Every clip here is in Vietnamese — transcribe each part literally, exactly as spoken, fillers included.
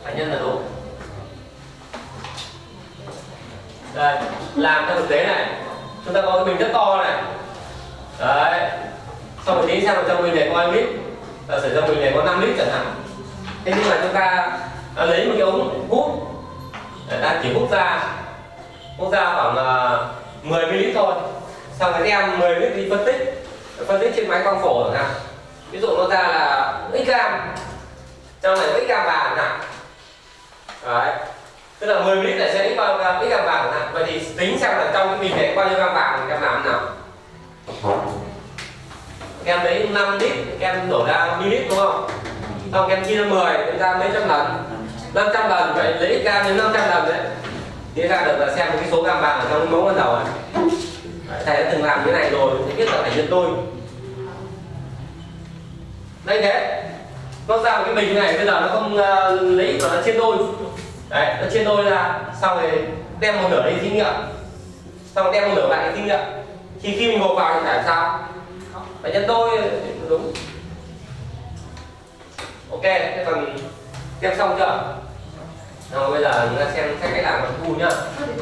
phải nhân là đúng. Đây, làm theo thực tế này, chúng ta có cái bình rất to này, đấy, xong rồi tính xem là trong bình này có bao nhiêu lít, giả sử trong bình này có năm lít chẳng hạn, thế nhưng mà chúng ta lấy một cái ống hút, để ta chỉ hút ra, hút ra khoảng uh, mười mi li lít thôi, xong rồi đem mười lít đi phân tích, phân tích trên máy quang phổ chẳng hạn, ví dụ nó ra là x gam, trong này có x gam vàng chẳng hạn, đấy. Tức là mười mi li lít này sẽ ít bao nhiêu x gam vàng này. Vậy thì tính xem là trong cái bình này bao nhiêu gam vàng em làm thế nào? Em lấy năm lít, em đổ ra ml đúng không? Xong em chia ra mười, em ra mấy trăm lần, năm trăm lần, vậy lấy x gam đến năm trăm lần đấy. Thì ra được là xem cái số gam vàng ở trong mẫu ban đầu này. Thầy đã từng làm cái này rồi, thì biết là phải nhân đôi. Đây thế, nó ra một cái bình này, bây giờ nó không uh, lấy mà nó chia đôi. Đấy, nó chia đôi ra, xong rồi đem một nửa đi thí nghiệm, xong rồi đem một nửa lại thí nghiệm. Thì khi mình gộp vào thì phải làm sao? Phải nhân đôi, đúng. Ok, thế còn xem xong chưa? Rồi bây giờ chúng ta xem cách làm bằng thu nhá.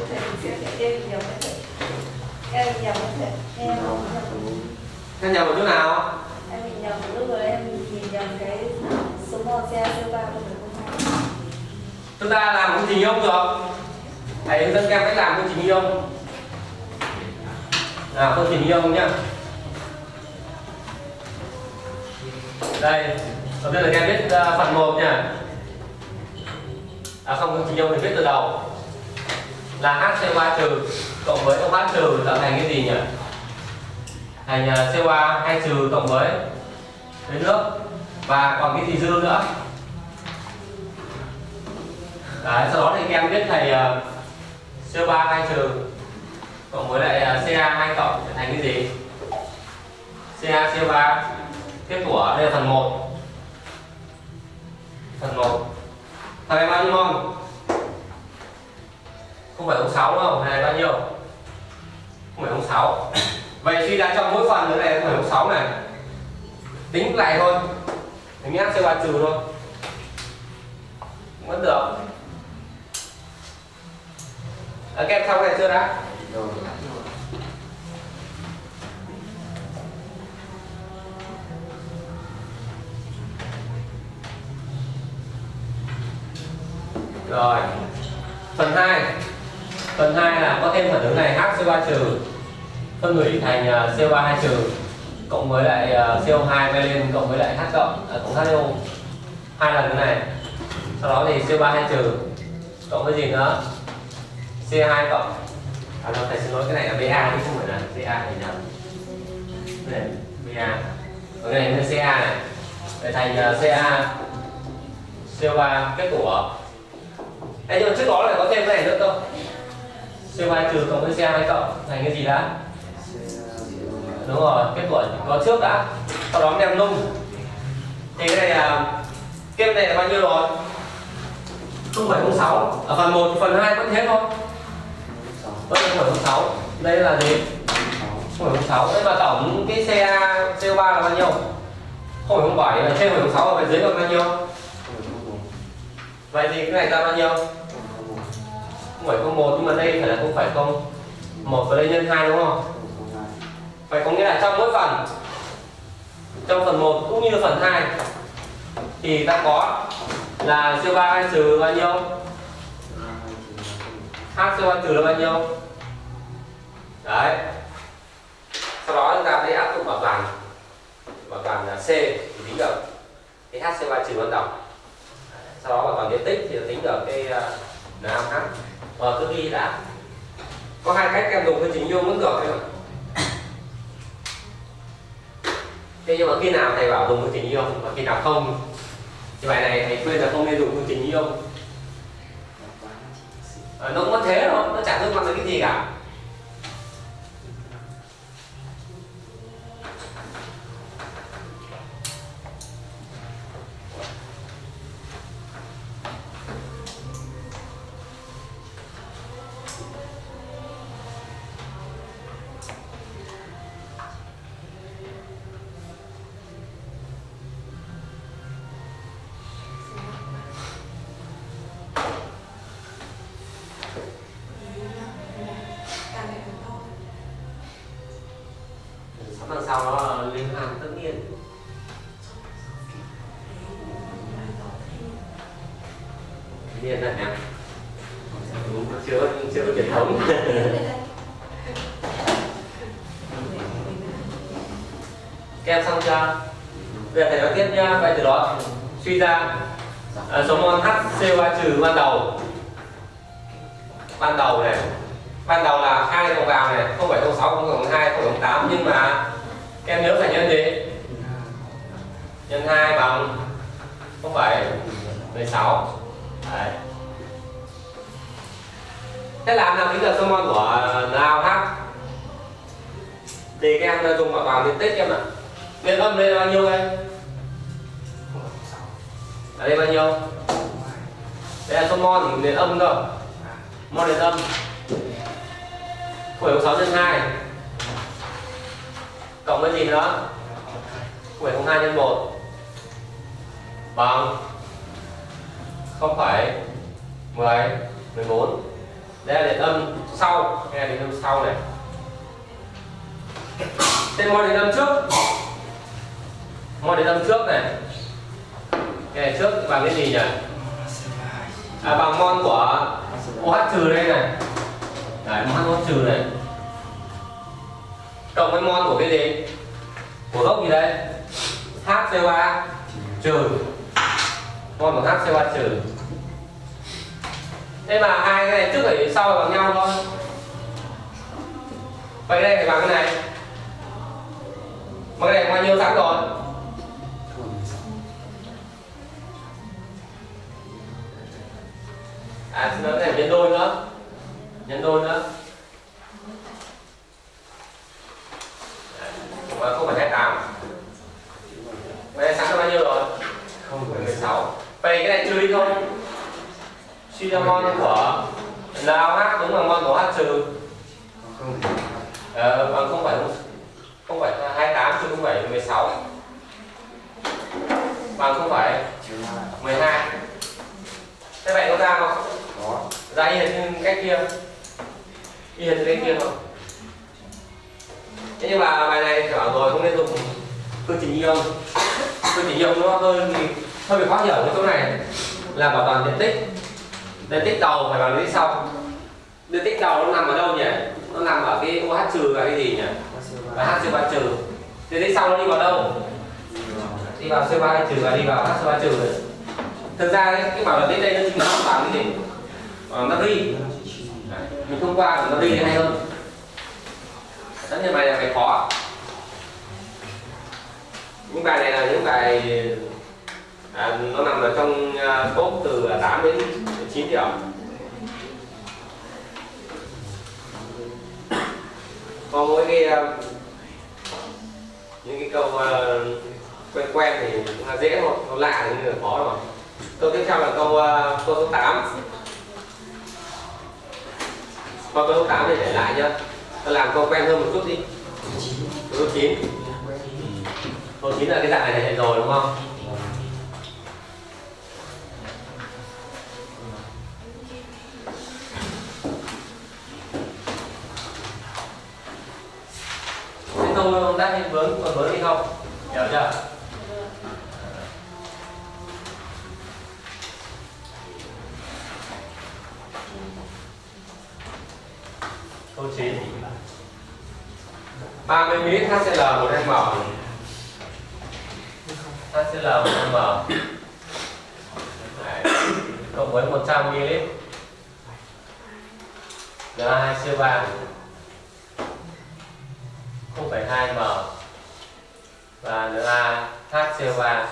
Em nhầm một chỗ nào? Em bị nhầm một lúc rồi, em nhìn nhầm cái số một xe số ba không hai. Chúng ta làm công trình ion được. Thầy hướng dẫn em cách làm công trình ion. Nào, công trình ion nhá. Đây, đầu tiên là em viết uh, phần một nha. À không, công trình ion thì viết từ đầu. Là hát xê o ba trừ cộng với ô hát trừ tạo thành cái gì nhỉ? Thành uh, xê o ba hai trừ cộng với với nước. Và còn cái gì dư nữa? Đấy, sau đó thì em viết thầy uh, xê o ba hai trừ cộng với lại uh, ca hai cộng thành cái gì? Ca xê o ba kết của đây là phần một. Phần một. Thằng này bao nhiêu mol? Không phải không sáu đâu, này bao nhiêu? Không phải không sáu. Vậy suy ra trong mỗi phần nữa này không phải không sáu này. Tính lại thôi. Mình ép xê o ba trừ thôi. Vẫn được. À, kem xong này chưa đã? Rồi. Phần hai. Phần hai là có thêm phản ứng này hát xê o ba trừ phân hủy thành xê o ba hai trừ cộng với lại xê o hai bay lên cộng với lại H cộng à, cộng hát en ô. Hai lần cái này. Sau đó thì xê o ba hai trừ cộng với gì nữa? xê hai cộng. À đâu, thầy xin lỗi, cái này là Ba chứ không phải là Ca thì nhầm. Cái này Ba. Còn cái này là Ca này. Vậy thành Ca xê o ba kết của. Thế nhưng mà trước đó lại có thêm cái này nữa không? xê o ba trừ cộng với xê hai cộng thành cái gì đã? Đúng rồi, kết quả có trước đã. Sau đó đem nung. Thì cái này là kết này là bao nhiêu rồi? không phẩy không sáu. Ở phần một, phần hai vẫn thế thôi. Vẫn không phẩy không sáu. Đây là gì? không phẩy không sáu. Đây mà tổng cái Ca xê o ba là bao nhiêu? không phẩy không bảy, trên không phẩy không sáu và dưới là bao nhiêu? Vậy thì cái này ra bao nhiêu? không phẩy không một, nhưng mà đây phải là không phẩy không một và đây nhân hai đúng không? Vậy có nghĩa là trong mỗi phần, trong phần một cũng như phần hai thì ta có là xê o ba hai trừ bao nhiêu? H xê o ba trừ là bao nhiêu? Đấy. Sau đó chúng ta lấy áp dụng bảo toàn. Bảo toàn là C thì tính được cái H xê o ba trừ ban đầu. Sau đó bảo toàn diện tích thì tính được cái en hát. Và cứ ghi đã. Có hai cách em dùng cái trình ion vẫn được thôi. Thế nhưng mà khi nào thầy bảo dùng phương trình ion và khi nào không thì bài này thầy khuyên là không nên dùng phương trình ion. À, nó cũng mất thế thôi, nó chả liên quan đến cái gì cả. đằng sau nó liên hoàn tất nhiên. Nhiên này em chưa chưa có truyền thống. Các em xong chưa? Bây giờ thầy nói tiếp nhá. Vậy từ đó suy ra à, số mol H C O ba trừ ban đầu ban đầu này ban đầu là hai đầu vào này không phẩy không sáu không phẩy không hai không phẩy không tám, nhưng mà các em nhớ phải nhân gì? Nhân hai bằng không phẩy mười sáu. Đấy. Thế làm nào tính được số mol của NaOH? Thì các em dùng bảo vào liên tích em ạ. Liên âm đây là bao nhiêu đây? Ở đây bao nhiêu? Đây là số mol thì liên âm thôi. Mol liên âm không phẩy không sáu nhân hai cộng với gì nữa? không phẩy không hai nhân một bằng không phẩy mười mười bốn. Đây là điện âm sau, đây là điện âm sau này. Thế mol điện âm trước, mol điện âm trước này, cái này trước bằng cái gì nhỉ? À, bằng mol của OH trừ đây này. Đấy, mol OH trừ này cộng với mol của cái gì? Của gốc gì đây? hát xê o ba trừ, mol của hát xê o ba trừ. Thế mà hai cái này trước và sau là bằng nhau thôi. Vậy đây phải bằng cái này. Mà cái này bao nhiêu sẵn rồi? À, xin lỗi, cái này nhân đôi nữa. Nhân đôi nữa. Đấy, không phải hai mươi tám. Vậy này sẵn là bao nhiêu rồi? không phẩy mười sáu. Vậy cái này trừ đi không? Suy ra mol của NaOH đúng bằng mol của H trừ ờ, bằng không phẩy không phẩy hai mươi tám trừ không phẩy mười sáu bằng không phẩy mười hai. Thế vậy có ra không? Có. Ra y hệt như cách kia, y hệt như cách kia không? Thế nhưng mà bài này phải bảo rồi không nên dùng phương trình ion. Phương trình ion nó hơi hơi bị khó hiểu cái chỗ này là bảo toàn diện tích. Diện tích đầu phải bằng diện tích sau. Diện tích đầu nó nằm ở đâu nhỉ? Nó nằm ở cái OH trừ và cái gì nhỉ? Và H C O ba trừ. Diện tích sau nó đi vào đâu? Đi vào C O ba trừ và đi vào H C O ba trừ này. Thực ra đấy, cái bảo diện tích đây nó chính nó bằng cái gì? Bằng natri. Mình thông qua bằng natri hay hơn. Tất nhiên bài này phải khó. Những bài này là những bài à, nó nằm ở trong uh, top từ tám đến chín điểm. Còn mỗi cái uh, những cái câu uh, quen quen thì cũng là dễ thôi, câu lạ thì là khó rồi. Câu tiếp theo là câu uh, câu số tám. Câu số tám thì để lại nhá. Tôi làm câu quen hơn một chút đi. Câu số chín. Câu chín là cái dạng này thầy rồi đúng không? Cái câu đáp hiện vướng còn vướng hay không? Hiểu chưa? Câu chín. ba mươi mi-li-lít hát xê lờ một em em. hát xê lờ một em em. Đấy. Cộng với một trăm mi-li-lít Na hai xê o ba không phẩy hai em em và NaH C O ba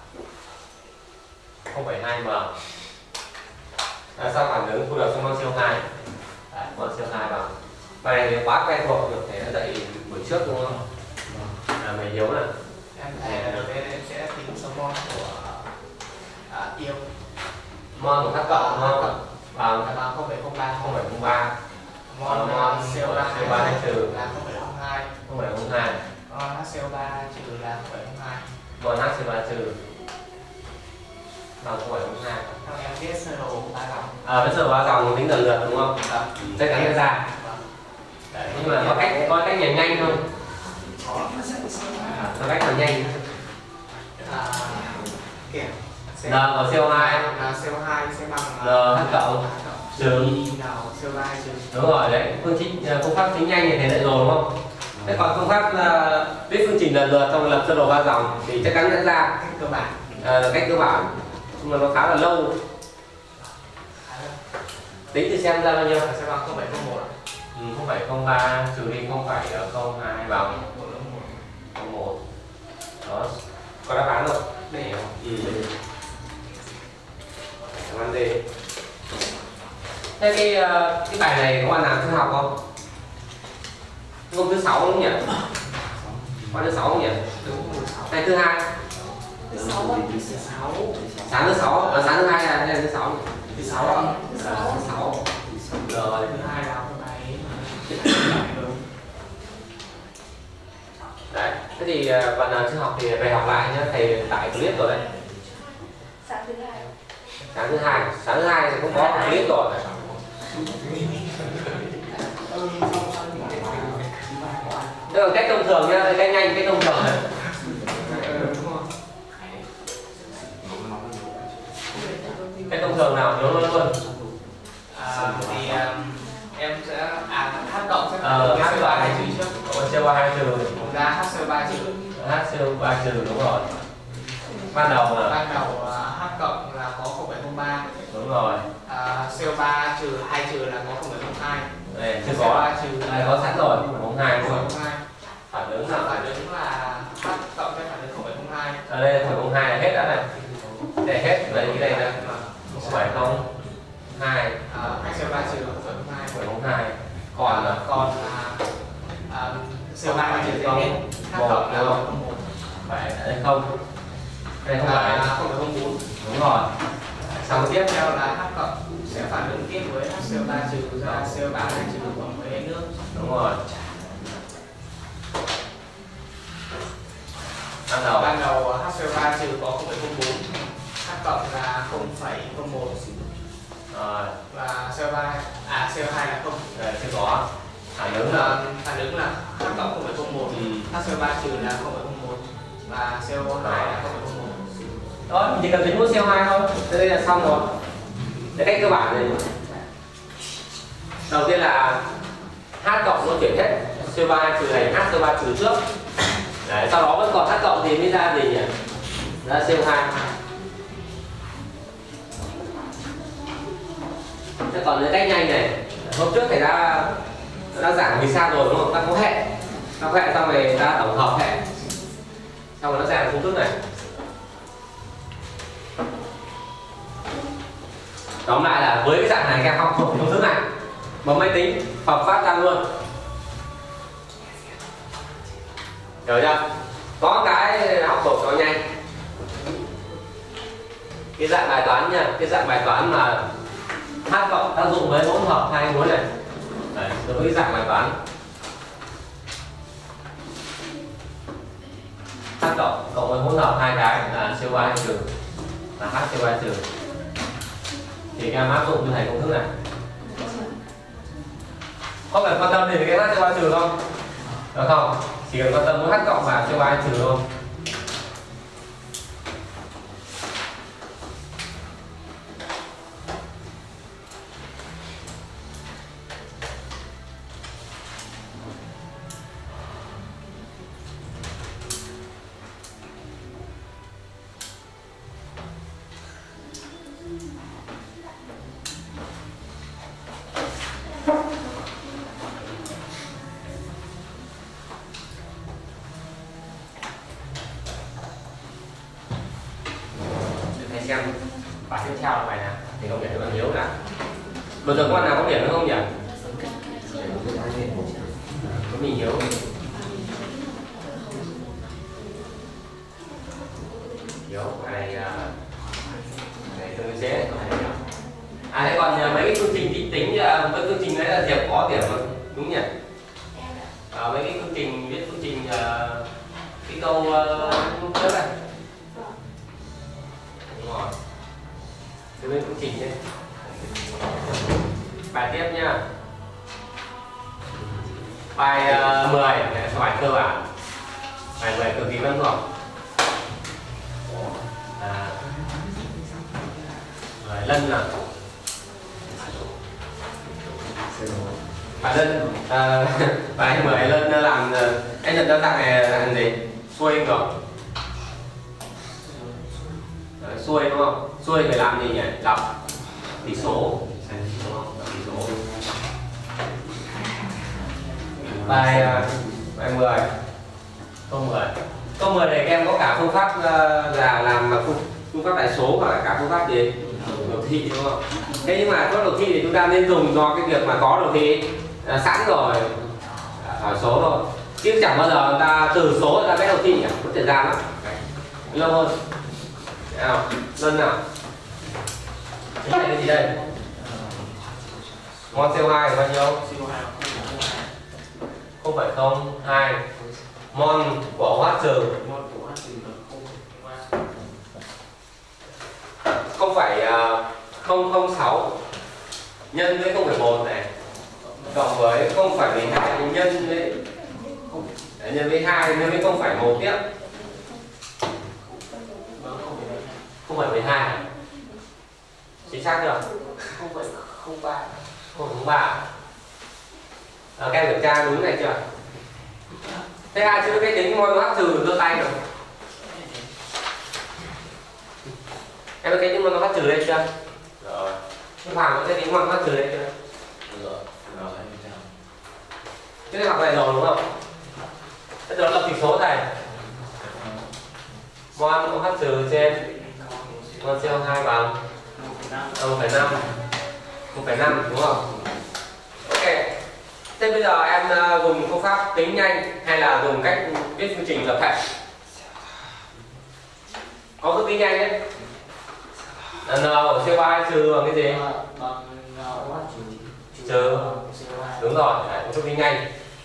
không phẩy hai em em. À, sau phản ứng thu được xong mol C O hai. Đấy, mol C O hai bằng bài này thì quá quen thuộc được, thầy đã dạy buổi trước đúng không? À, mày yếu nè. Em thầy đầu tiên em sẽ tính số mol của à, yêu Mol của H cộng đúng không? Bằng bằng không phẩy không ba. không phẩy không ba. Mol C O ba hay trừ là không phẩy không hai. không phẩy không hai. Mol H C O ba trừ là không phẩy không hai. Mol H C O ba trừ bằng không phẩy không hai. Theo em viết sơ đồ ba dòng. À, bây giờ ba dòng tính lần lượt đúng không? Dạ. Chắc chắn sẽ ra. Đấy, nhưng mà có cách có cách nhảy nhanh không? Có. nó cách nào nhanh. À, kìa. N của xê o hai là xê o hai sẽ bằng N H cộng trừ xê o hai trừ. đúng rồi đấy, phương trình phương pháp tính nhanh như thế lại rồi đúng không? Thế còn phương pháp là viết phương trình lần lượt trong lập sơ đồ ba dòng thì chắc chắn sẽ ra Cách cơ bản. à, cách cơ bản nhưng mà nó khá là lâu. Tính thì xem ra bao nhiêu? Sẽ bằng không phẩy không một. Ừ, không phẩy không ba trừ đi không phẩy không hai bằng không một. Đó, có đáp án rồi. Đây không? Ừ. Đáp án D. Thế cái cái bài này có bạn nào chưa học không? Hôm thứ sáu không nhỉ? Có thứ sáu không nhỉ? Hay thứ hai? Thứ sáu ạ. sáu. Sáng thứ sáu, à, sáng thứ hai là hay là thứ sáu? Thứ sáu ạ. Thứ sáu. Thứ sáu. Rồi. Thứ hai là hôm nay. Đấy. Thế thì bạn nào chưa học thì về học lại nhé, thầy tải clip rồi đấy. Sáng thứ hai. Sáng thứ hai, sáng thứ hai thì cũng có clip rồi. Đây là cách thông thường nhá, cách nhanh, cách thông thường này. Cách thông thường nào nhớ luôn luôn. À, thì um, em sẽ à h cộng sẽ Ờ, cái H xê o hai cộng trừ trước. còn xê o hai trừ, Cũng ra hát xê o ba trừ. hát xê o ba trừ đúng rồi. Ban đầu là Ban đầu uh, H cộng là có không phẩy không ba. đúng rồi. Uh, xê o ba trừ hai trừ là có không phẩy không hai. Đây chưa xê o có. ba trừ Đây có sẵn rồi, không hai không luôn. phẩy không hai. Phản ứng Là là phản ứng là H cộng với phản ứng không phẩy không hai. ở đây phẩy không hai là hết đã này. Đây hết đây cái đây là không phẩy không hai, hai xê o ba trừ không phẩy không hai. phẩy không hai. Còn là còn là uh, xê o ba trừ hết. H cộng là không một. phải đây không. Đây không Là phải. không phẩy không bốn. Đúng rồi. Xong tiếp Tiếp theo là H cộng sẽ phản ứng tiếp với hát xê o ba trừ ra xê o ba hai trừ cộng với nước. đúng rồi. Ban đầu Ban đầu hát xê o ba trừ có không phẩy không bốn, H cộng là không phẩy không một rồi, và xê o ba à xê o hai là không. đây chưa có. Phản ứng là Là phản ứng là H cộng không phẩy không một, ừ. hát xê o ba trừ là không phẩy không một và xê o hai là không phẩy không một. Đó, mình chỉ cần tính mũi xê o hai thôi. Đây là xong rồi. Cái cách cơ bản này. Đầu tiên là H cộng nó chuyển hết xê o ba trừ này H xê o ba trừ trước. Đấy, sau đó vẫn còn H cộng thì mới ra gì nhỉ? Ra xê o hai. Thế còn cái cách nhanh này, hôm trước thầy đã đã giảng vì sao rồi đúng không? Ta có hệ, ta có hệ xong rồi ta tổng hợp hệ, xong rồi nó ra được công thức này. Tóm lại là với cái dạng này các em học thuộc công thức này, bấm máy tính phập phát ra luôn. Hiểu chưa? Có cái học thuộc nó nhanh. Cái dạng bài toán nha, cái dạng bài toán mà H cộng tác dụng với hỗn hợp hai muối này. Đấy, đối với cái dạng bài toán H cộng cộng với hỗn hợp hai cái là xê o hai trừ là H xê o hai trừ thì các em áp dụng như thầy công thức này. Không phải quan tâm đến cái H xê o hai trừ không? Được không? Chỉ cần quan tâm với H cộng và xê o hai trừ thôi. Xem bài tiếp theo là bài nào thì không điểm cho bạn Hiếu cả. Bây giờ con nào có điểm nữa không nhỉ? Có mình Hiếu. Hiếu này này tương đối dễ. À thế còn mấy cái phương trình tính tính mấy phương trình đấy là Diệp có điểm không? Đúng nhỉ? À, mấy cái phương trình viết phương trình cái câu trước này. Đúng rồi. Từ bên phương trình nhé. Bài tiếp nha. Bài uh, mười, bài cơ bản. bài mười cực kỳ quen thuộc. À, rồi Lân nào. Bà Lân, à, bài mười Lân làm anh nhận ra dạng này là dạng gì? Xuôi rồi. Xuôi đúng không? Xuôi phải làm gì nhỉ? Đọc tỷ số. Đúng không? Đọc tỷ số. Bài bài mười. Câu mười. Câu mười này các em có cả phương pháp uh, là làm phương, phương pháp đại số hoặc là cả phương pháp gì? Đồ thị đúng không? Thế nhưng mà có đồ thị thì chúng ta nên dùng do cái việc mà có đồ thị uh, sẵn rồi hỏi số thôi. Chứ chẳng bao giờ người ta từ số người ta vẽ đồ thị nhỉ? Có thời gian lắm. Lâu hơn. Nào, Lân nào. Cái này là gì đây? Mol xê o hai là bao nhiêu? không phẩy không hai. Mol của OH trừ không phẩy không không sáu nhân với không phẩy một này cộng với không phẩy mười hai nhân với nhân với hai nhân với không phẩy một tiếp. không phẩy mười hai chính xác chưa? không phẩy không ba. không phẩy không ba. À, các em kiểm tra đúng này chưa? Thế ai chưa biết tính mol OH trừ giơ tay rồi. Em có cái tính mol OH trừ đây chưa? Rồi. Thế Hoàng có cái tính mol OH trừ đây chưa? Rồi. Rồi. Cái học này rồi đúng không? Thế đó là tỷ số này. Mol OH trừ trên mol xê o hai bằng không phẩy năm. không phẩy năm đúng không? Ok. Thế bây giờ em dùng phương pháp tính nhanh hay là dùng cách viết phương trình lập thể? Có cứ tính nhanh đấy. N của xê o hai trừ bằng cái gì? Bằng Trừ. Đúng rồi, đấy, cứ tính nhanh.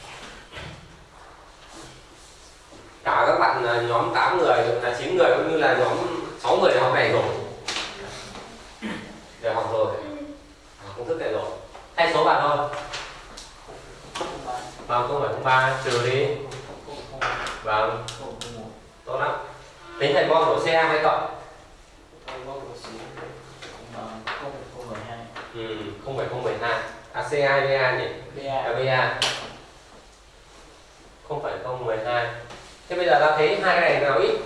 Cả các bạn nhóm tám người, là chín người cũng như là nhóm sáu người học này rồi. Để học rồi. Công thức này rồi. Thay số vào thôi. Bằng không phẩy không ba trừ đi. Vâng. Tốt lắm. Tính thành mol của xê hai hay cộng? Ừ, không phẩy không một hai. À xê hai bê a nhỉ? À bê a. không phẩy không một hai. Thế bây giờ ta thấy hai cái này nào ít?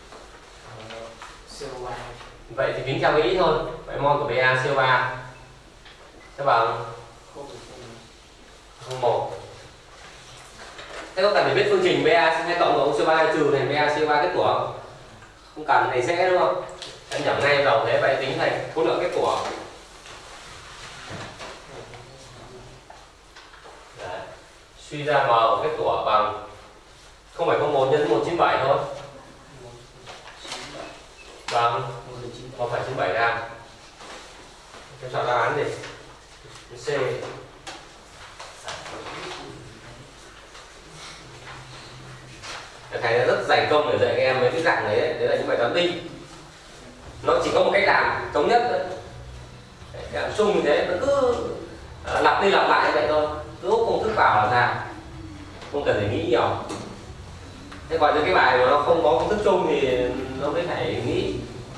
xê o hai. Vậy thì tính theo cái ít thôi. Vậy mol của bê a xê o ba sẽ bằng không một. Thế có cần phải biết phương trình bê a xê hai cộng của xê o ba trừ thành bê a xê o ba kết quả không? Không cần, thầy sẽ đúng không? Em nhẩm ngay vào đầu thế, vậy tính thành khối lượng kết quả. Đấy. Suy ra m kết quả bằng không phẩy không một nhân một trăm chín mươi bảy thôi. Bằng một phẩy chín bảy gram. Em chọn đáp án gì? C. Thầy rất dày công để dạy các em mấy cái dạng đấy, đấy là những bài toán tinh. Nó chỉ có một cách làm thống nhất thôi. Cái làm chung như thế, nó cứ uh, lặp đi lặp lại vậy thôi, cứ úp công thức vào là ra, không cần phải nghĩ nhiều. Thế còn những cái bài mà nó không có công thức chung thì nó mới phải nghĩ.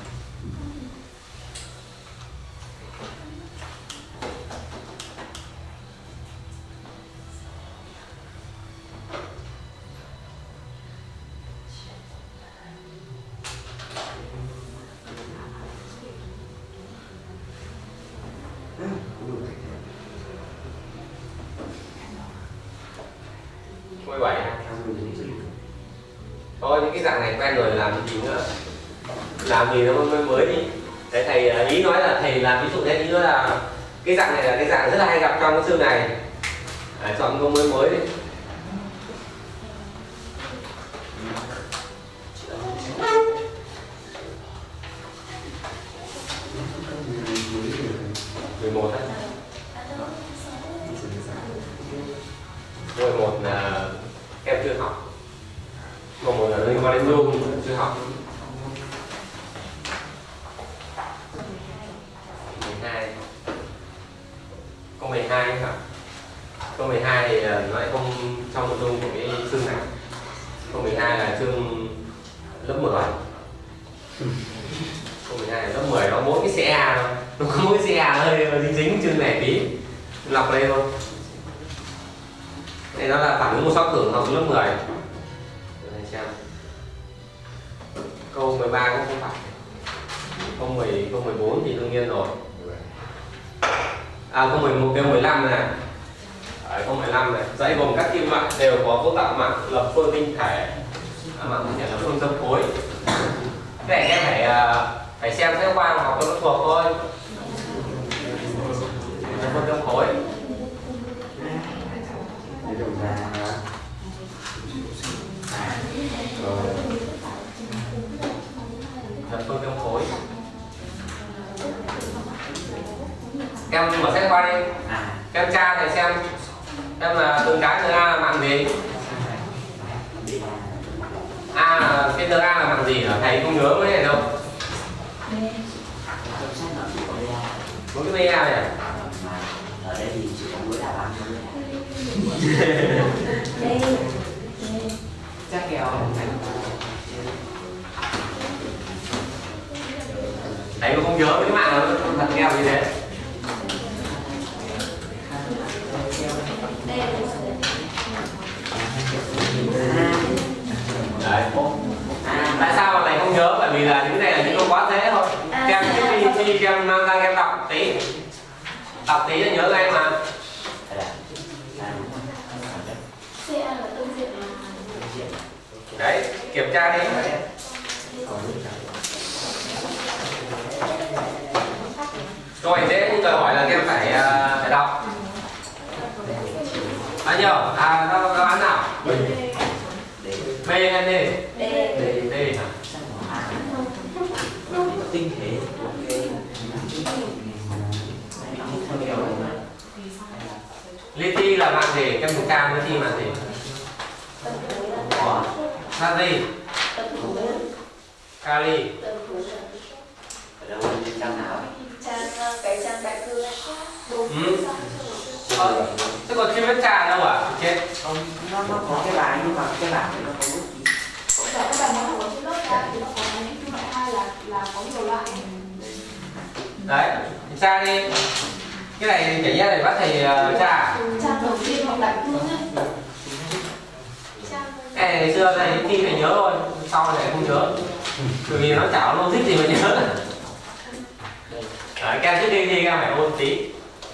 mười bảy. Thôi những cái dạng này quen rồi, làm gì nữa, làm gì nó mới mới đi. Đấy, thầy ý nói là thầy làm ví dụ thế, ý nói là cái dạng này là cái dạng rất là hay gặp trong cái chương này. Đấy, chọn câu mới mới đi. mười một đấy. mười một là em chưa học. mười một là liên quan đến nhôm chưa học. mười hai. Câu mười hai hả? Câu mười hai thì nó lại không trong nội dung của cái chương này. Câu mười hai là chương Câu mười hai lớp mười nó mỗi cái xe A thôi, nó có mỗi xe A hơi dính dính chừng này tí, lọc lên thôi. Đây nó là phản ứng một sóc tưởng học lớp mười. Đây xem. Câu mười ba cũng không phải. Câu mười, câu mười bốn thì đương nhiên rồi. À, câu mười một, câu mười lăm này. Đấy, câu mười lăm này, dãy gồm các kim loại đều có cấu tạo mạng lập phương tinh thể. À, mạng tinh thể là phương châm khối. Cái này em phải phải xem sách khoa học cho nó thuộc thôi. Phương châm khối. Lập phương châm khối. Em mở sách qua đi. Em tra thầy xem em là từng cái từ A là mạng gì? A là cái từ A là mạng gì hả? Thầy không nhớ cái này đâu. Có cái bê A này à? Ở đây thì chỉ có mỗi đáp án thôi. Chắc kèo Thầy cũng không nhớ cái mạng nó thật nghèo như thế. Đấy. Tại sao mà thầy không nhớ? Bởi vì là những cái này là những câu quá dễ thôi. Kem khi khi kem mang ra kem đọc tí, đọc tí là nhớ ngay mà. Đấy, kiểm tra đi. Câu hỏi dễ nhưng đòi hỏi là kem phải phải đọc. Bao nhiêu? À, đáp đáp án nào? B hay D? D. D, D hả? Tinh thể. Lithium là mạng gì? Kem dùng cam lithium mạng gì? Natri, kali. Ở đâu trên trang nào? Trang cái trang đại cương ấy. Ừ. Ờ, thế còn chưa biết trà đâu à? Chết. Không, nó, nó có cái bài nhưng mà cái bảng này nó có bút ký. Cũng là các bài nói của trên lớp ra thì nó có những kim loại hai là là có nhiều loại. Đấy, tra đi. Cái này chả nhẽ này bắt thầy uh, tra. Trang đầu tiên hoặc đại cương ấy. Cái này ngày xưa thầy thi phải nhớ thôi, sau này không nhớ. Bởi vì nó chả có logic gì mà nhớ. Đấy, các em trước đi thì các em phải ôn tí.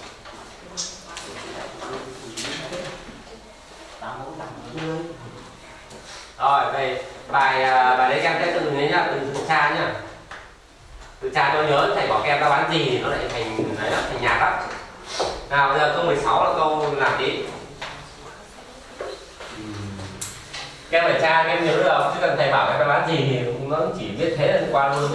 Rồi, đây bài bài đấy các em sẽ tự nhớ nhá, tự tự tra nhá. Tự tra cho nhớ thầy bảo các em đáp án gì thì nó lại thành đấy đó, thành nhạc lắm. Nào bây giờ câu mười sáu là câu làm tí. Các em phải tra các em nhớ được, chứ cần thầy bảo các đáp án gì thì nó chỉ biết thế là qua luôn.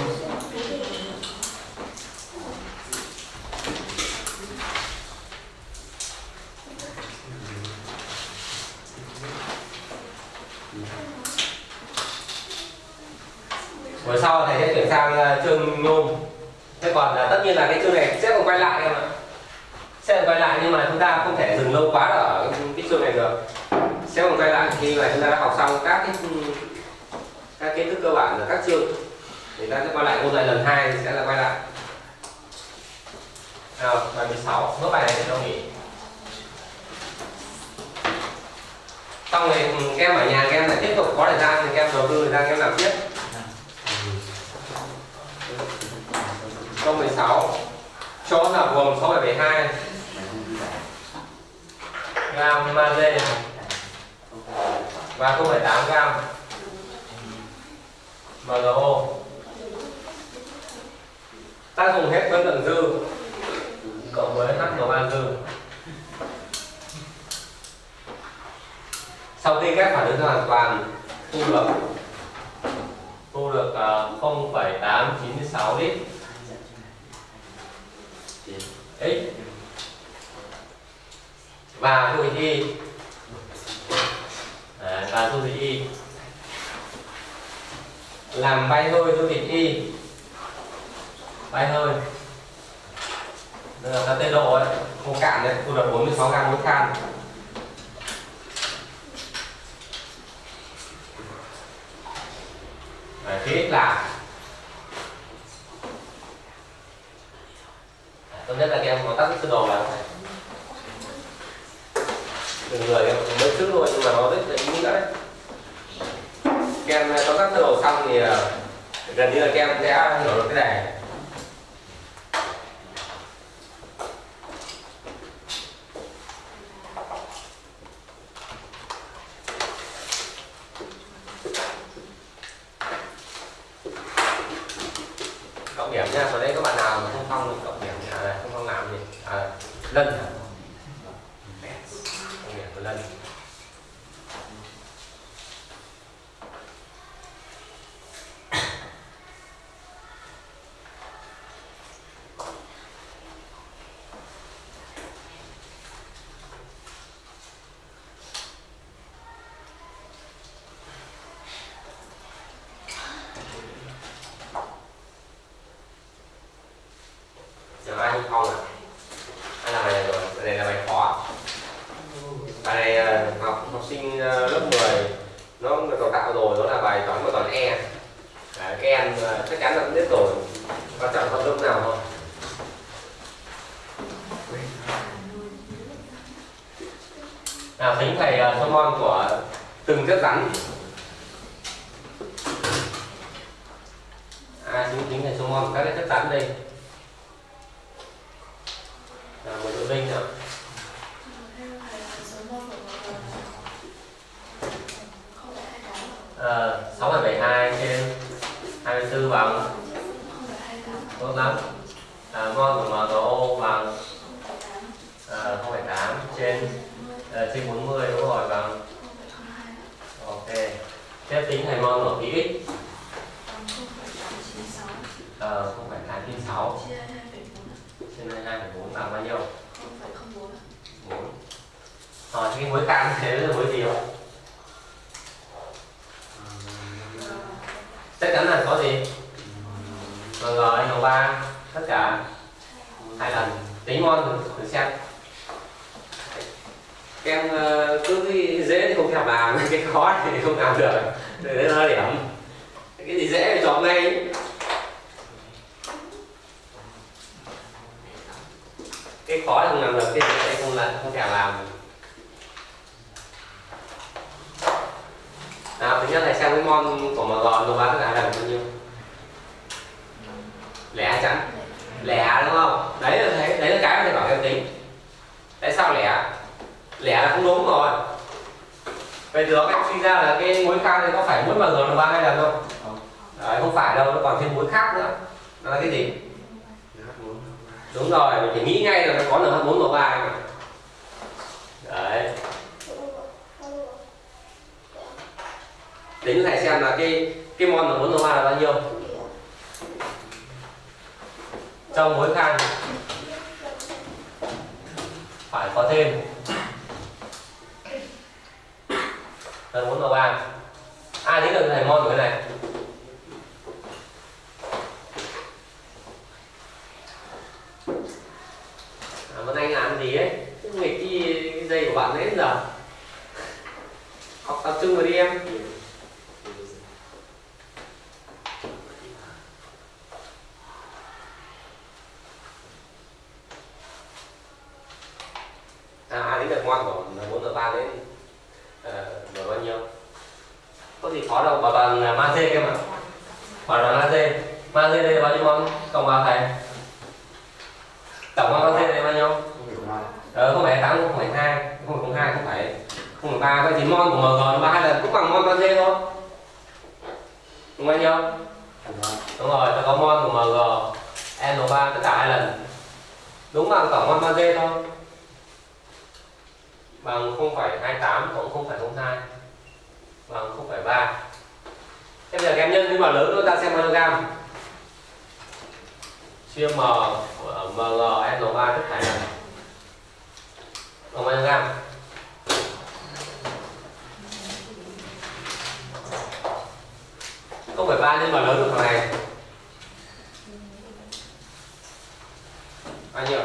Buổi sau thầy sẽ chuyển sang chương nhôm. Thế còn tất nhiên là cái chương này sẽ còn quay lại em ạ. Sẽ còn quay lại nhưng mà chúng ta không thể dừng lâu quá ở cái chương này được. Sẽ còn quay lại khi mà chúng ta đã học xong các cái các kiến thức cơ bản ở các chương. Thì ta sẽ quay lại ôn lại lần hai sẽ là quay lại. Nào, bài mười sáu, nốt bài này để cho nghỉ. Xong rồi các em ở nhà các em lại tiếp tục có thời gian thì các em đầu tư thời gian các em làm tiếp. Câu mười sáu, chỗ là gồm sáu phẩy bảy hai gam magie và không phẩy tám gam em giê o. Ta dùng hết phân lượng dư cộng với hát en ba dư. Sau khi ghép phản ứng ra hoàn toàn thu được thu được không phẩy tám chín sáu lít x và thu thịt y. Đấy, và thu thịt y làm bay hơi thu thịt y, bay hơi đây là tê độ ấy, không cạn đấy, thu được bốn mươi sáu gam muối than. Đấy, khí x là Tốt nhất là các em có tắt sơ đồ vào này. Từng người em mới trước thôi nhưng mà nó rất là ý nghĩa đấy. Các em tóm tắt sơ đồ xong thì gần như là các em sẽ hiểu được cái này. Cộng điểm nha, ở đây các bạn nào mà không phong cộng điểm à, không phong làm gì à, lần cộng điểm một lần. Giờ ai không phong à? Ai làm bài này rồi? Bài này là bài khó. Bài này học học sinh lớp mười nó được đào tạo rồi, đó là bài toán và toán E. Đấy, các em chắc chắn là biết rồi. Quan trọng hơn lúc nào thôi. Nào tính thầy số mol của từng chất rắn. À, tính tính thầy số mol của các cái chất rắn đây. Là một độ linh nữa. À, sáu phẩy bảy hai trên hai mươi tư bằng tốt lắm. À, mol của em giê o bằng à, không phẩy tám trên à, trên bốn mươi đúng rồi, bằng ok. Tiếp tính thầy mol của px à, không phẩy tám trên sáu trên hai phẩy bốn bằng bao nhiêu? bốn. Rồi cái mối cam thế là mối gì không? Chắc chắn là có gì? mg n ba tất cả hai lần. Tính mol thử, thử xem. Các em cứ cái dễ thì không thể làm, cái khó thì không làm được. Đấy là điểm. Cái gì dễ thì chọn ngay. Cái khó thì không làm được, cái dễ không là không thể làm. Nào, thứ nhất là xem cái mol của mg nó bán tất cả là bao nhiêu? Lẻ chắn. Lẻ đúng không? Đấy là thế, đấy là cái mà thầy bảo em tính. Tại sao lẻ? Lẻ là không đúng rồi. Vậy từ đó các em suy ra là cái mối khác thì có phải mỗi mg nó ba hai lần không? Đấy, không phải đâu, nó còn thêm mối khác nữa. Nó là cái gì? Đúng rồi, mình phải nghĩ ngay là nó có en hát bốn o ba mà. Đấy. Tính thầy xem là cái cái mol en hát bốn o ba là bao nhiêu? Trong mối khang phải có thêm en hát bốn o ba. Ai tính được thầy mol của cái này? À, Vân Anh làm gì ấy? Cái nghịch cái, cái dây của bạn ấy đến giờ. Học tập trung vào đi em. À, ai tính được mol của en hát bốn o ba đến uh, bao nhiêu? Có gì khó đâu, bảo toàn magie em ạ. Bảo toàn magie. Magie đây là bao nhiêu mol? Cộng vào thầy. Tổng magie đây là bao nhiêu? Ờ, không phải tám, không phải hai, không phải hai, không phải không phải ba. Vậy thì mol của mg nó ba hai lần cũng bằng mol magie thôi. Đúng bao nhiêu? Đúng rồi, ta có mol của mg n ba tất cả hai lần. Đúng bằng tổng mol magie thôi. Bằng không phẩy hai tám cộng không phẩy không hai bằng không phẩy ba. Thế bây giờ các em nhân cái vào lớn chúng ta xem bao nhiêu gam. Chia m của mg n ba tất cả lần bằng bao nhiêu gam? không phẩy ba nhân vào lớn được thằng này bao nhiêu?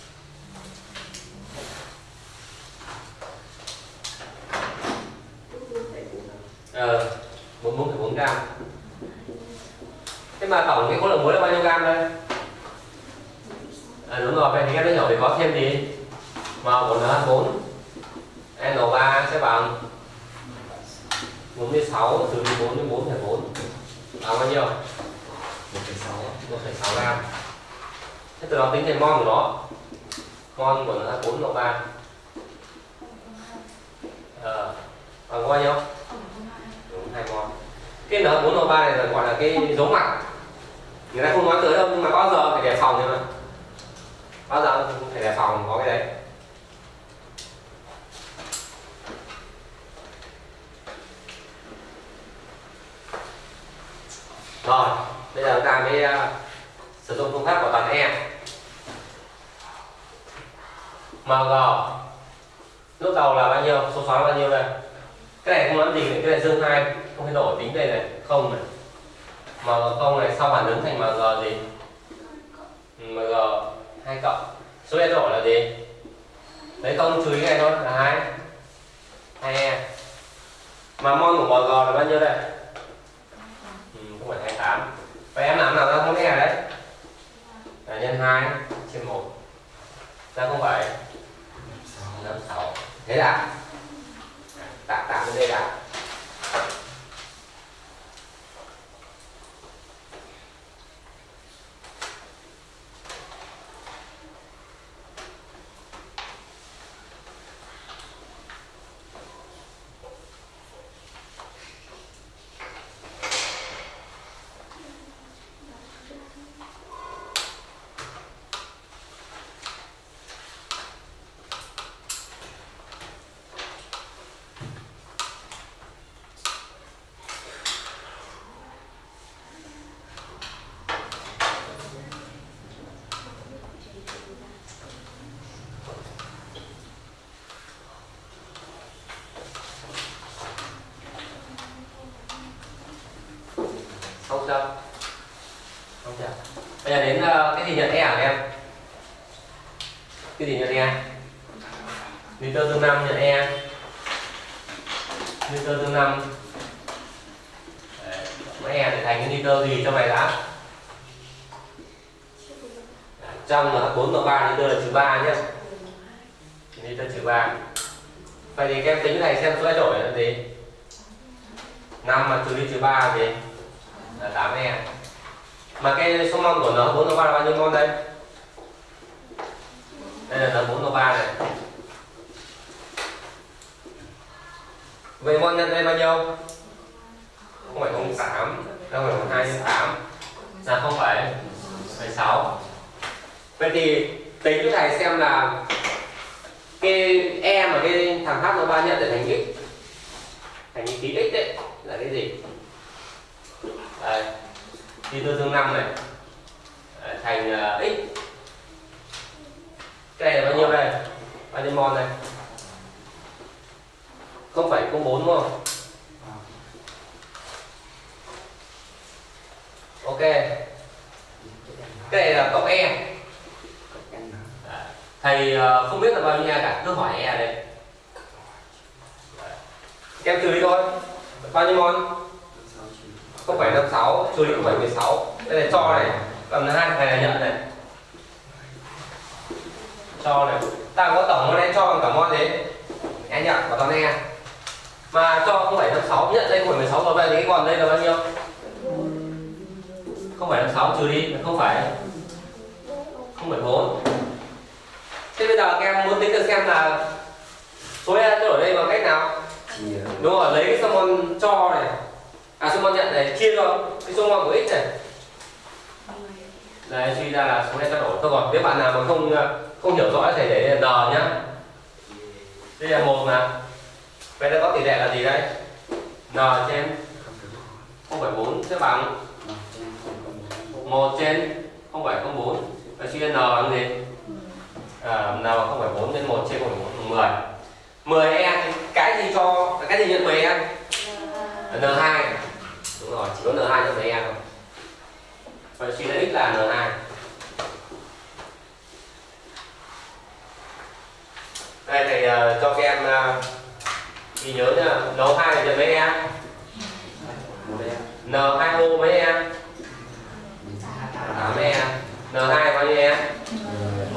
Ờ, bốn mươi bốn phẩy bốn gam. Thế mà tổng cái khối lượng muối là bao nhiêu gam đây? À, đúng rồi, vậy thì em đã hiểu thì có thêm gì? M của N H bốn N O ba sẽ bằng bốn mươi sáu trừ đi bốn mươi bốn phẩy bốn bằng bao nhiêu? một phẩy sáu gram. Thế từ đó tính thành mol của nó. Mol của N H bốn N O ba ờ, bằng bao nhiêu? Đúng, hai mol. Cái N H bốn N O ba này là gọi là cái dấu mặt. Người ta không nói tới đâu nhưng mà bao giờ phải đề phòng thôi mà. Bao giờ phải đề phòng có cái đấy. Rồi, bây giờ chúng ta mới uh, sử dụng phương pháp của toàn E. M G lúc đầu là bao nhiêu? Số xoắn bao nhiêu đây? Cái này không nói gì, cái này dương hai không thay đổi, tính đây này, không này. M G không này sau phản ứng thành M G gì? M G hai cộng. Số E đổi là gì? Đấy không trừ cái này thôi là hai. hai E. Mà mol của M G là bao nhiêu đây? không phẩy hai mươi tám. Vậy em làm nào ra không E đấy? Là nhân hai trên một ra không phải năm mươi sáu. Thế đã. Tạm tạm bên đây đã. Không chưa? Không chưa? Bây giờ đến uh, cái gì nhận E hả em? Cái gì nhận E? Nitơ dương năm nhận E. Nitơ dương năm E để thành cái nitơ gì trong này đã? Trong là bốn cộng ba nitơ là trừ ba nhé. Nitơ trừ ba. Vậy thì các em tính cái này xem số thay đổi là gì? năm mà trừ đi trừ ba là gì? Là tám E. Mà cái số mol của N bốn N ba là bao nhiêu mol đây? Đây là N bốn N ba này. Vậy mol nhân đây bao nhiêu? không phẩy không tám, không phẩy không hai nhân tám là không phẩy sáu. Vậy thì tính cái này xem là cái E mà cái thằng H N ba nhận để thành x, thành cái ký x đấy là cái gì? Đây, nitơ dương năm này thành uh, x. Cái này là bao nhiêu đây? Bao nhiêu mol này? không phẩy không bốn đúng không? Ok. Cái này là cộng E. Thầy uh, không biết là bao nhiêu E cả, cứ hỏi E đây. Các em trừ đi thôi. Bao nhiêu mol? không phẩy năm sáu trừ đi không phẩy mười sáu. Đây là cho này, còn hai này là nhận này. Cho này. Ta có tổng mol này cho bằng cả mol gì? E nhận và toàn E. Mà cho không phẩy năm sáu nhận đây không phẩy mười sáu rồi, vậy thì cái còn đây là bao nhiêu? không phẩy năm sáu trừ đi là không phẩy không phẩy bốn. Thế bây giờ các em muốn tính được xem là số E thay đổi đây bằng cách nào? Đúng rồi, lấy cái số mol cho này, à số mol nhận này chia cho cái số mol của x này. Đấy, suy ra là số E thay đổi. Thôi còn nếu bạn nào mà không không hiểu rõ thầy để n nhá. Đây là một mà. Vậy nó có tỷ lệ là gì đây? N trên không phẩy bốn sẽ bằng một trên không phẩy không bốn. Vậy suy ra n bằng gì? À, n bằng không phẩy bốn nhân một trên không phẩy bốn bằng mười. mười E cái gì cho cái gì nhận mười E? N hai. Đúng rồi, chỉ có N hai cho mười E thôi. Vậy suy ra x là N hai. Đây thầy uh, cho các em uh, ghi nhớ nha, N hai là nhận mấy E? N hai O mấy E? tám E. N hai bao nhiêu E?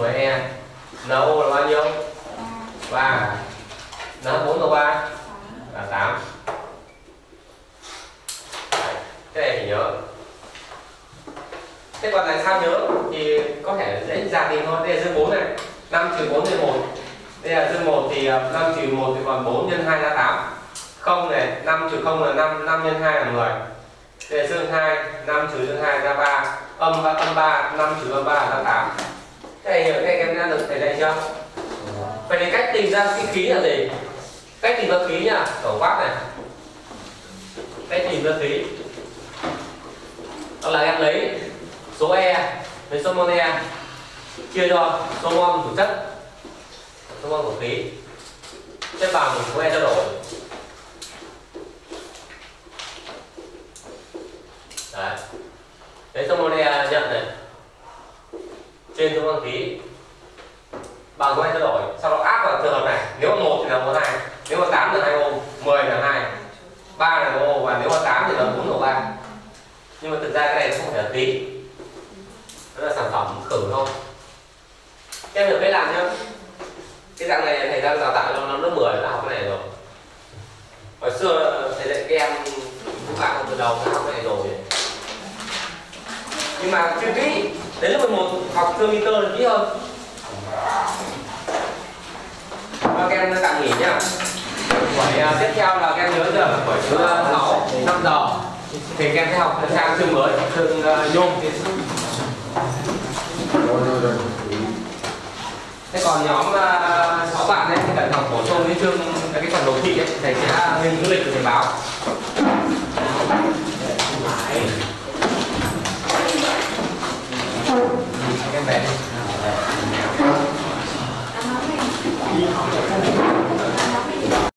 N O là bao nhiêu? ba. N H bốn là ba là tám. Cái này phải nhớ. Thế còn là sao nhớ thì có thể dễ dàng tìm thôi. Đây là dương bốn này, năm trừ bốn nhân một. Đây là dương một thì năm trừ một thì còn bốn nhân hai là tám. Không này, năm trừ không là năm, năm nhân hai là mười. Đây là dương hai, năm trừ dương hai ra ba. Âm âm ba, năm trừ âm ba là tám. Cái này các em đã được thầy dạy chưa? Vậy thì cách tìm ra cái khí là gì? Cách tìm ra khí nhá, tổng quát này. Cách tìm ra khí đó là em lấy số E, lấy số mol E chia cho số mol của chất, số mol của khí, chất bằng số E trao đổi. Đấy. Lấy số mol E nhận này trên số mol khí bằng số E trao đổi, sau đó áp vào trường hợp này. Nếu mà một thì là một này, nếu mà tám là hai ô, mười là hai, ba là ô, và nếu mà tám thì là bốn ô ba. Nhưng mà thực ra cái này không phải là tí, nó là sản phẩm khử thôi. Các em được biết làm nhá. Cái dạng này thầy đang đào tạo cho nó lớp mười đã học cái này rồi. Hồi xưa thầy dạy các em các bạn từ đầu đã học cái này rồi. Nhưng mà chưa kỹ, đến lớp mười một học thương meter là kỹ hơn. Và các em tạm nghỉ nhá. Buổi uh, tiếp theo là các em nhớ giờ buổi thứ sáu năm giờ thì các em sẽ học sang chương mới, chương uh, nhôm. Thế còn nhóm uh, sáu bạn ấy thì cần học bổ sung cái chương cái phần đồ thị ấy, thầy sẽ lên du lịch của thầy báo.